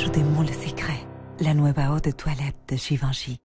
Ajoutez-moi le secret. La nueva eau de toilette de Givenchy.